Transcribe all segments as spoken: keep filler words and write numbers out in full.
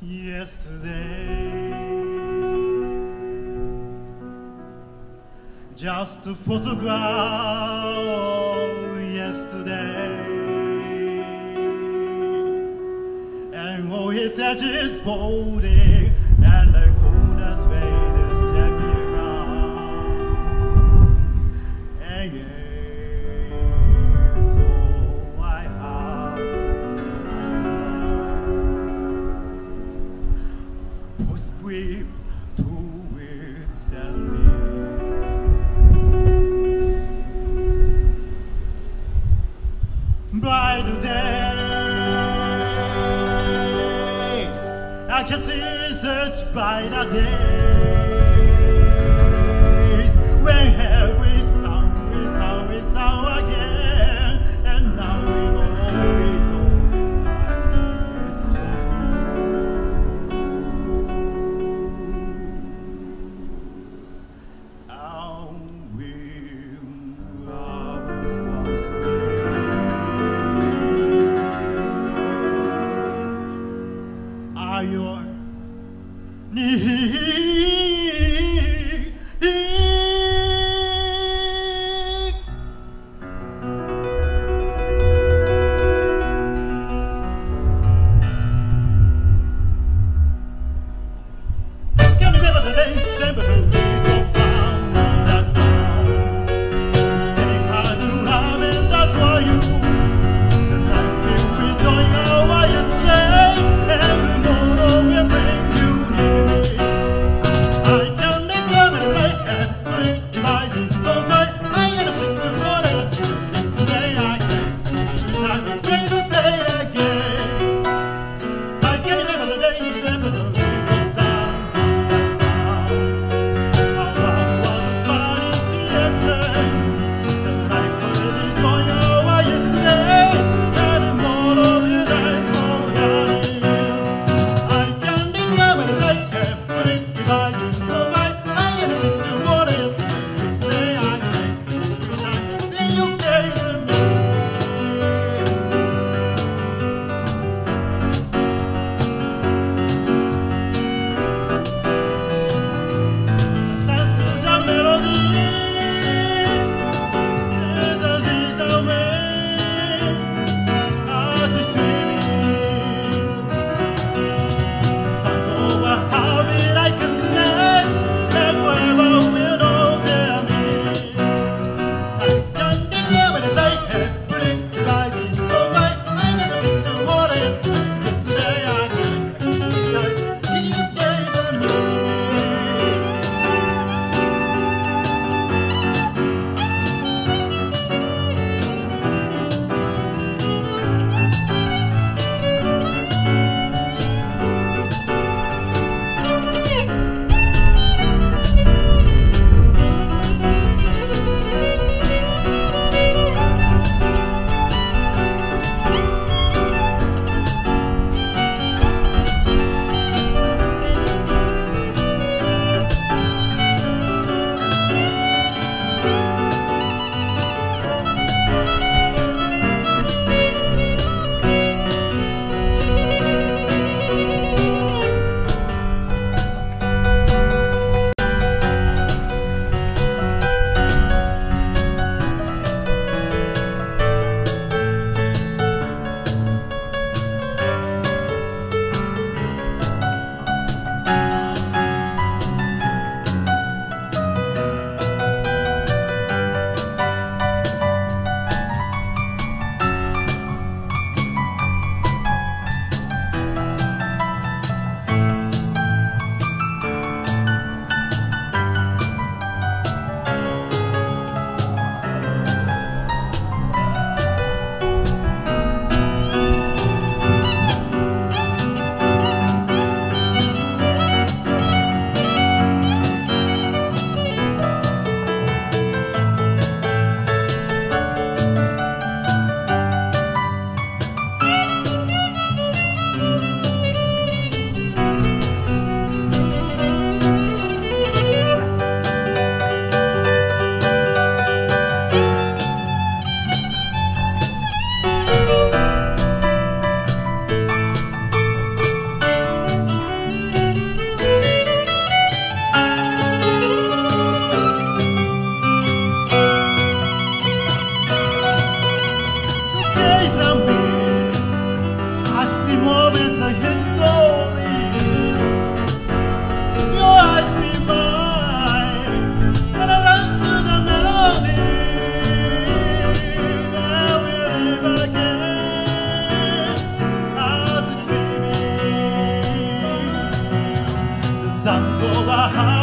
Yesterday, just a photograph of yesterday, and all its edges folding, and the corners faded semi-round, and it's all I have is love. Postscript to its ending. By the days, I can see such by the days when every sound is how it's how again, and now we know we know this time it's over. How will I was once again. Are your needs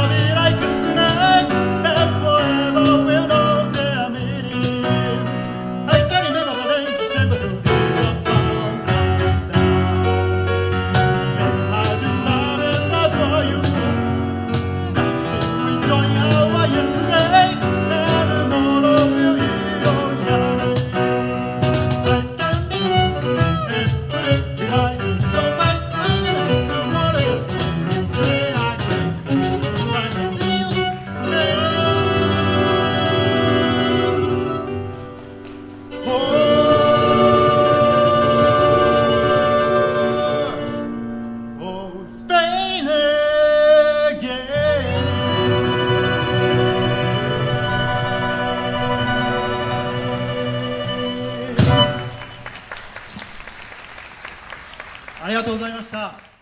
ありがとうございました。